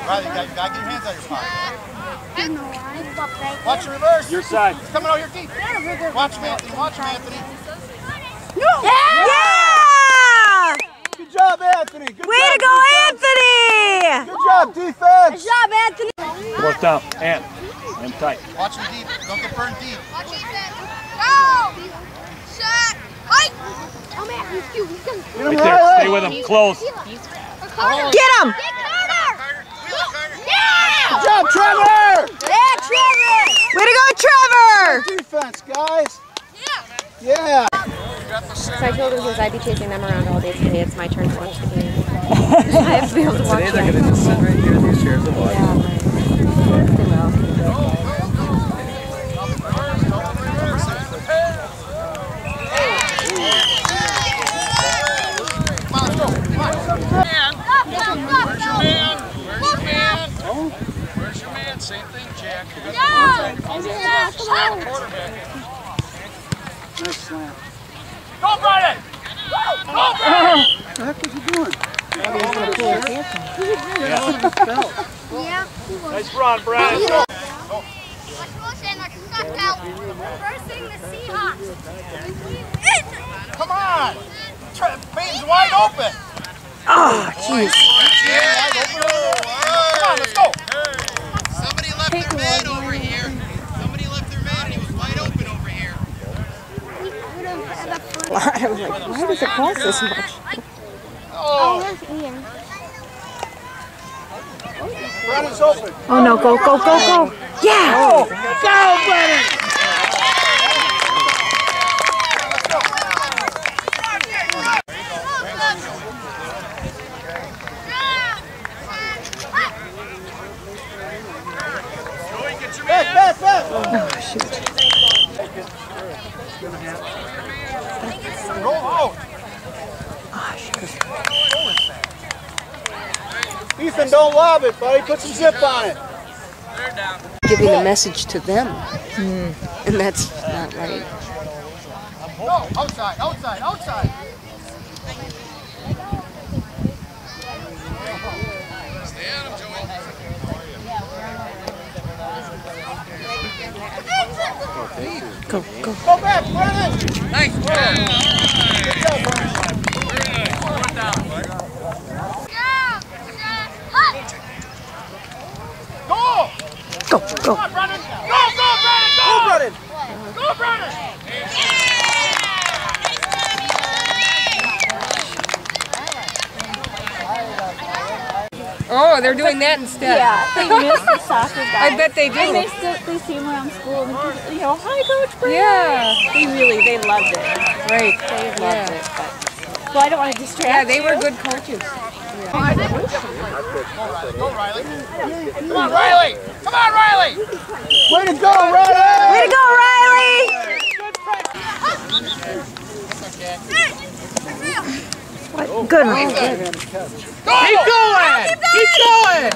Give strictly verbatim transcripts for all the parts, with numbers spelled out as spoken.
Riley, you gotta, you gotta get your hands out of your pocket. Watch your reverse. Your side. He's coming out here deep. Watch him, Anthony. Watch him, Anthony. No. Yeah! Yeah! Good job, Anthony. Good Way job, to go, defense. Anthony! Good job, defense. Good job, Anthony. Both down. And. And tight. Watch him deep. Don't get burned deep. Watch him. Go! Shot! Fight! Oh, man, he's cute. He's cute. Right there. Stay with him. Close. Get him! Yeah! Good job, Trevor! Yeah, Trevor! Way to go, Trevor! Defense, guys. Yeah! Yeah. So I told him since I'd be chasing them around all day today, it's my turn to watch the game. I have to be able to watch Today they're going to just sit right here in these chairs and watch. Yeah, right. They will. Where's your man? Where's your man? Where's your man? Same thing, Jack. You got the quarterback. Nice slam. Go, Brian! Go, Brian! What the heck was he doing? Yeah. Nice run, Brad. Let's motion, like stuck out. Reversing the Seahawks. Come on! Peyton's wide open! Oh, jeez. Yeah, come on, let's go! Somebody left their man over here. Somebody left their man and he was wide open over here. I was like, why does it cost this much? Oh, there's Ian. Brennan's open. Oh, no. Go, go, go, go. Yeah! Oh, go, Brennan! Back, back, back! Oh, shoot. Go out! Oh, shoot. Ethan, don't lob it, buddy. Put some zip on it. Giving a message to them, mm. and that's not right. Go! Outside, outside, outside! Stay on him, Joey. Go, go. Go back, Brennan! Nice. Good job, Brennan. Very nice. One down. Go! Go, Come go. on, Brennan! Go, go, Brennan! Go! Go, Brennan! Go, Brennan! Oh, they're doing that instead. Yeah, they miss the soccer guys. I bet they do. And they still they see them around school and people, you know, hi Coach Brad. Yeah. They really they loved it. Right. They loved Yeah. it. But, well, I don't want to distract Yeah, they you. were good coaches. Go, Riley! Come on, Riley! Come on, Riley! Way to go, Riley! Way to go, Riley! What? Good one. Go! Keep going! Keep going!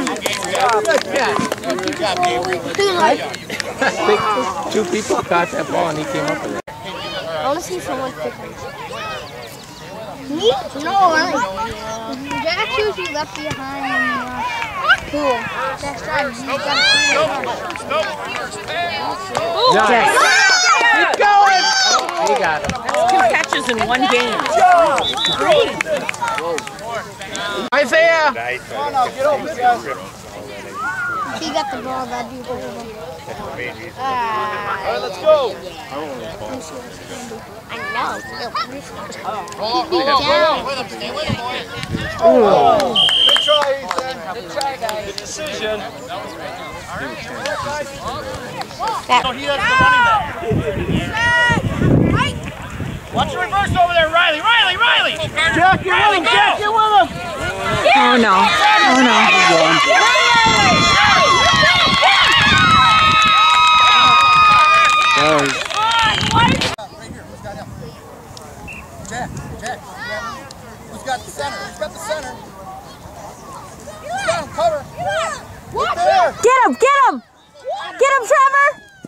Good job, Gabriel. Two people caught that ball and he came up with it. I want to see someone pick him. Me? No, really. Jack's usually left behind. Cool. Jack's driving. He's got to see him. Yes. Keep going! He got it. Two catches in one game. Isaiah! Come on now, get over it, guys. He got the ball, that'd be cool. All right, let's go. I know. Roll up, roll up, roll up with him. Stay with him, boys. Oh, good try, Ethan. Good try, guys. Good decision. So he does the running back. Watch the reverse over there, Riley. Riley, Riley! Jack, you're with him. Jack, you're with him. Oh, no. Oh, no. Jack, Jack, who's got the center? Who's got the center? Who's got him? Cover. Right there. Get him, get him! Get him, Trevor!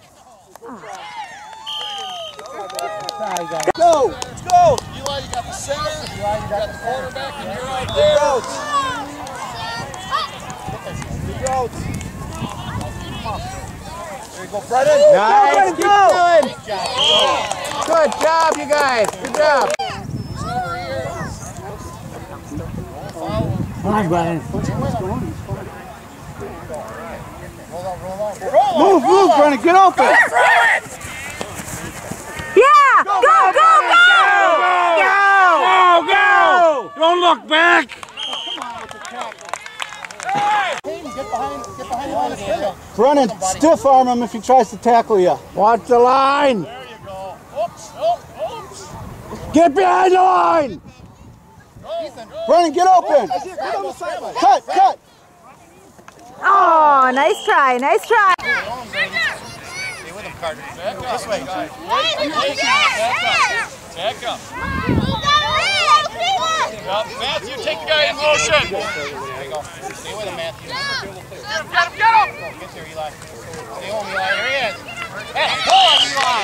Go, let's go. Eli, you got the center. Eli, you got the quarterback, and you're right there. outs. There you go, Brennan. Nice. Go, Brennan, Keep going. Good job, you guys. Good job. Come on, Brennan. Move, move, Brennan. Get open. Yeah! Go, go, go! Go, go! Don't look back. Brennan, stiff arm him if he tries to tackle you. Watch the line. There you go. Oops, oops, oops. Get behind the line. Brennan, get open. Cut, cut. Oh, nice try, nice try. Stay with him, Carter. This way. Back up. Yep, Matthew, take the guy in motion. There you go. Stay with him, Matthew. Get him, get him, get him. Get there, Eli. Stay home, Eli. There he is. Hey, pull him, Eli.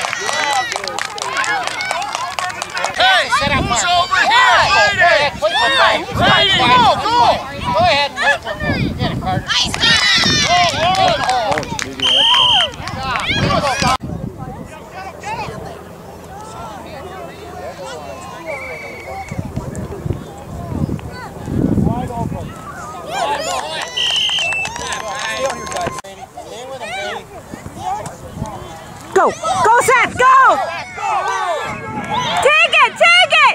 Hey, Set up, who's Mark. over here? Right, Go, go. Go ahead. Get it, Carter. Go, go. Go, go, Seth, go! Take it, take it!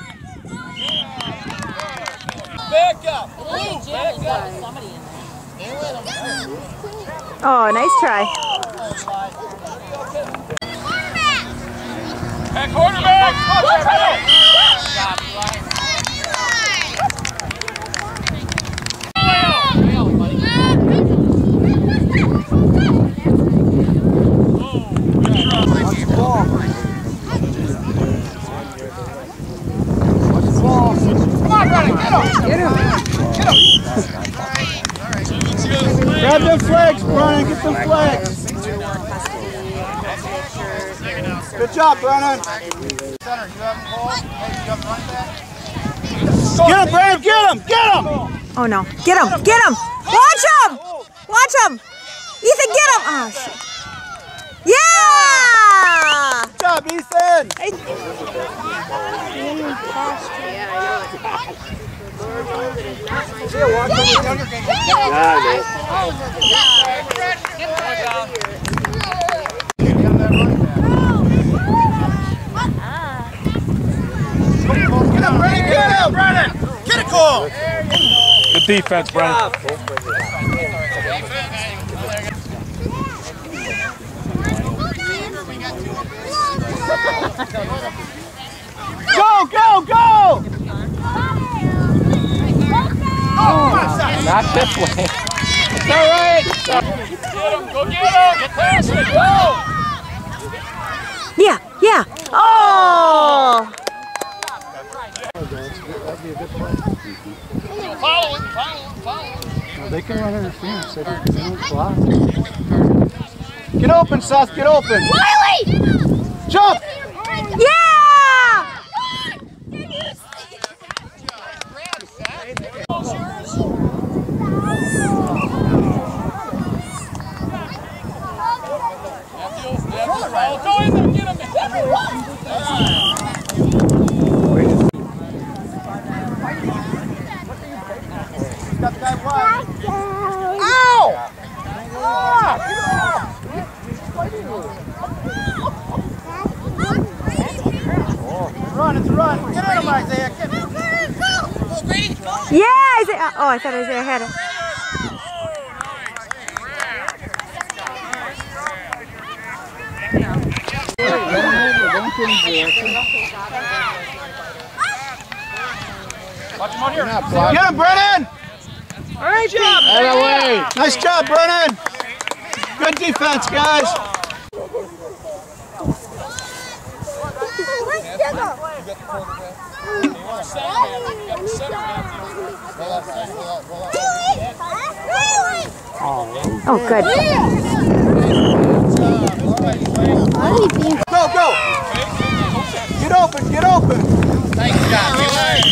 Back up. Back up. Oh, nice try. Back quarterback. Grab them flags, Brennan. Get them flags. Good job, Brennan. Center, you have him ball. Hey, you have running back. Get him, Brennan. Get him. Get him. Oh no, get him, get him! Watch him! Watch him! Ethan, get him! Oh, shit. Yeah! Good job, Ethan. Get him, Brennan. Get him, Brennan. Get it, Cole. Good defense, Brennan. Go, go, go. Not this way. It's all right. Get him, go get him. Get past it, go. Yeah, yeah. Oh! Follow him, follow him, follow him. They can run interference. They don't, they don't block. Get open, Seth. Get open. Wiley! Jump. Yeah! Go in there, get him. Ow! Run, it's a run. Get at him, Isaiah. Get him. Yeah, Isaiah. Oh, I thought Isaiah had it. Watch him out here. Get him, Brennan. All right, job. Out of the way. Nice job, Brennan. Good defense, guys. Oh, good. Go, go. Get open, get open. Nice job, Eli.